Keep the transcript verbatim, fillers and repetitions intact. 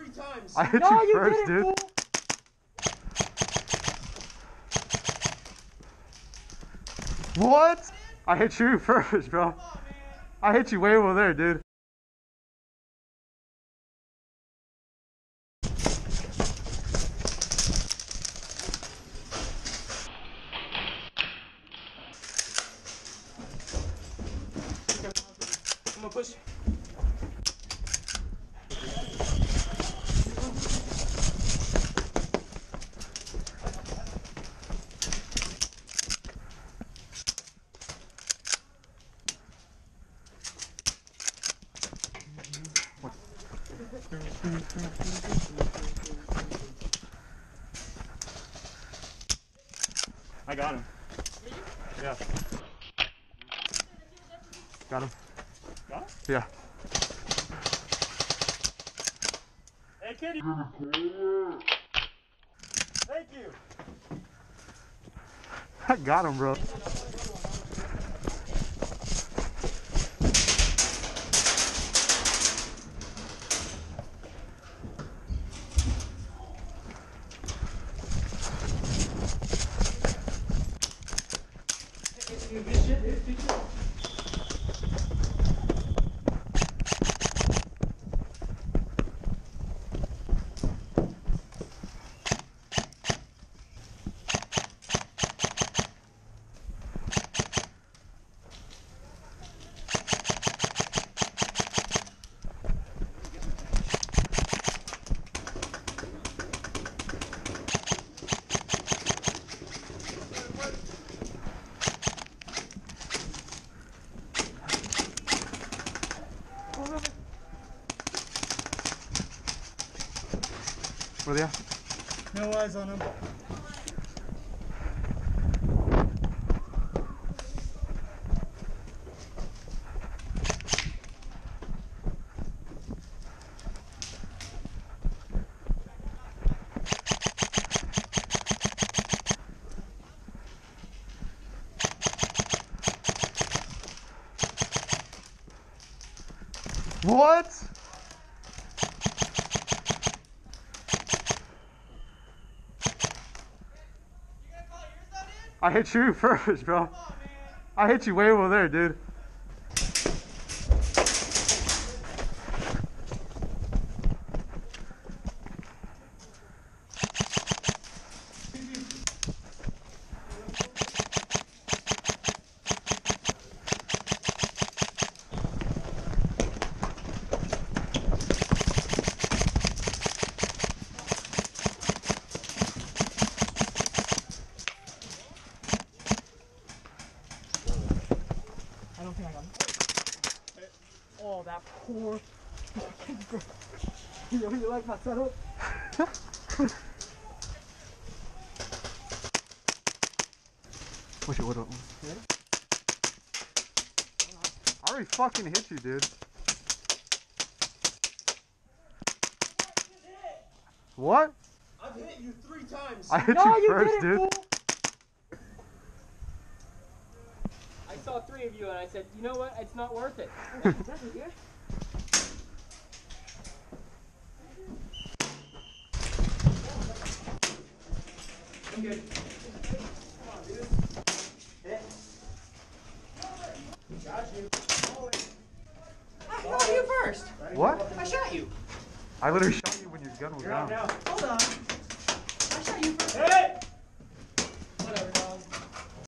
three times. I hit No, you you first, didn't, dude. fool. What? I hit you first, bro. I hit you way over there, dude. I'm gonna push. I got him. Yeah. Got him. Got him? Yeah. Hey, kitty. Thank you. I got him, bro. Where they at? No eyes on him. What? I hit you first, bro. I hit you way over there, dude. I don't think I got him. Oh, that poor fucking girl. Yo, you like my setup? Wish it would've. I already fucking hit you, dude. What? I've hit you three times. I hit No, you you first, didn't, dude. fool. I saw three of you and I said, you know what? It's not worth it. I'm good. I shot you first. What? I shot you. I literally shot you when your gun was down. Hold on. I shot you first. Hey!